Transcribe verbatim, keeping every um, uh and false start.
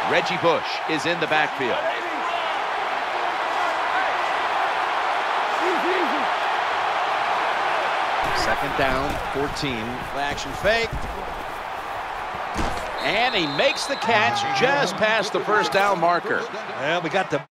Reggie Bush is in the backfield. Second down, fourteen. Action fake. And he makes the catch just past the first down marker. Well, we got the